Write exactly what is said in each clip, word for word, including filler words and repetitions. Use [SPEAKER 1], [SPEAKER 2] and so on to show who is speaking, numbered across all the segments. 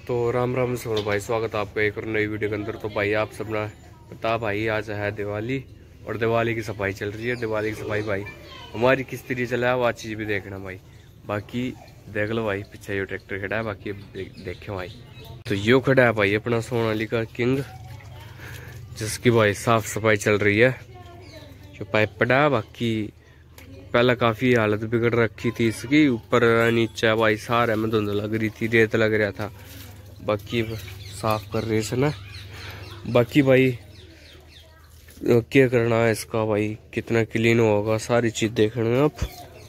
[SPEAKER 1] तो राम राम सोनू भाई, स्वागत है आपका एक और नई वीडियो के अंदर। तो भाई आप सब ना पता भाई आज है दिवाली और दिवाली की सफाई चल रही है। दिवाली की सफाई भाई हमारी किस तरीके चला है वो चीज़ भी देखना भाई। बाकी देख लो भाई पीछे यो ट्रैक्टर खड़ा है, बाकी देखे भाई। तो यो खड़ा है भाई अपना सोनालिका किंग, जिसकी भाई साफ सफाई चल रही है। जो पाइप पड़ा है, बाकी पहले काफी हालत बिगड़ रखी थी इसकी, ऊपर नीचे भाई सारे में धुंध लग रही थी, रेत लग रहा था। बाकी साफ कर रहे थे ना। बाकी भाई क्या करना है इसका भाई, कितना क्लीन होगा सारी चीज देखना। अब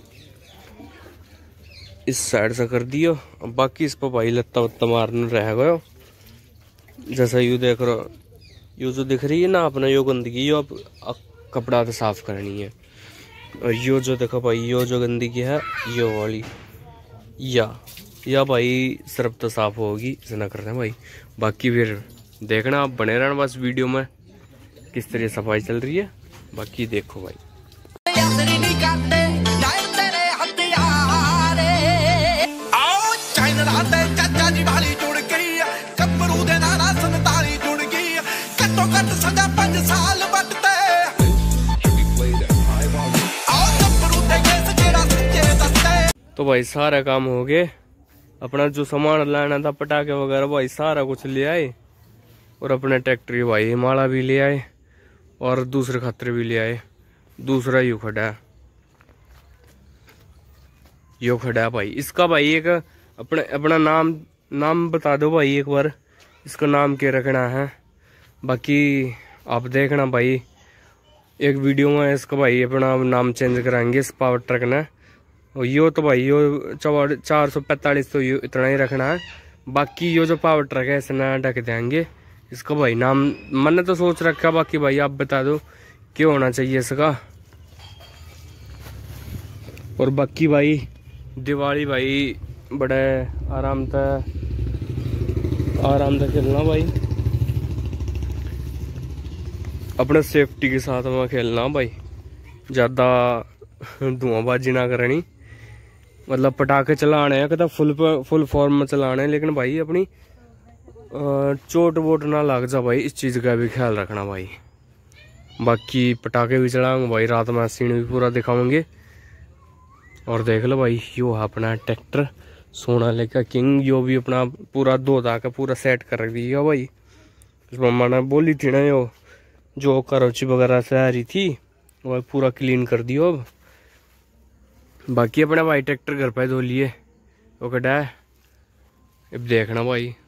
[SPEAKER 1] इस साइड से कर दियो, अब बाकी इस पर भाई लत्ता वत्ता मारना रह गया। जैसा यू देख रहा, यू जो दिख रही है ना अपना यो गंदगी, यो अब कपड़ा तो साफ करनी है। और यो जो देखो भाई, यो जो गंदगी है यो वाली, या या भाई सिर्फ तो साफ होगी, इसे ना करना भाई। बाकी फिर देखना, आप बने रहना बस वीडियो में किस तरह सफाई चल रही है। बाकी देखो भाई। तो भाई सारा काम हो गए, अपना जो सामान लाना था पटाखे वगैरह भाई सारा कुछ ले आए, और अपने ट्रैक्टर भाई माला भी ले आए और दूसरे खतरे भी ले आए। दूसरा यू खड़ा है, यो खड़ा है भाई। इसका भाई एक अपने अपना नाम नाम बता दो भाई एक बार, इसका नाम क्या रखना है। बाकी आप देखना भाई एक वीडियो में इसका भाई अपना नाम चेंज कराएंगे इस पावर ट्रक ने। और यो तो भाई यो चार सौ पैंतालीस तो यो इतना ही रखना है। बाकी यो जो पावर ट्रक है इसने ढक देंगे इसका भाई नाम। मैंने तो सोच रखा, बाकी भाई आप बता दो क्या होना चाहिए इसका। और बाकी भाई दिवाली भाई बड़े आराम से आराम से खेलना भाई, अपने सेफ्टी के साथ में खेलना भाई, ज़्यादा धुआंबाजी ना करनी। मतलब पटाखे चलाने हैं कहता फुल फुल फॉर्म में चलाने, लेकिन भाई अपनी चोट वोट ना लग जा भाई, इस चीज़ का भी ख्याल रखना भाई। बाकी पटाखे भी चलाएंगे भाई, रात में सीन भी पूरा दिखाएंगे। और देख लो भाई यो अपना ट्रैक्टर सोनालिका किंग, यो भी अपना पूरा धोधा का पूरा सेट कर दिया भाई। मम्मा ने बोली थी ना यो जो करौची वगैरह से आ रही थी वो पूरा क्लीन कर दियो अब। बाकी अपना भाई ट्रैक्टर घर पे धो लिए वो कटा है, अब देखना भाई।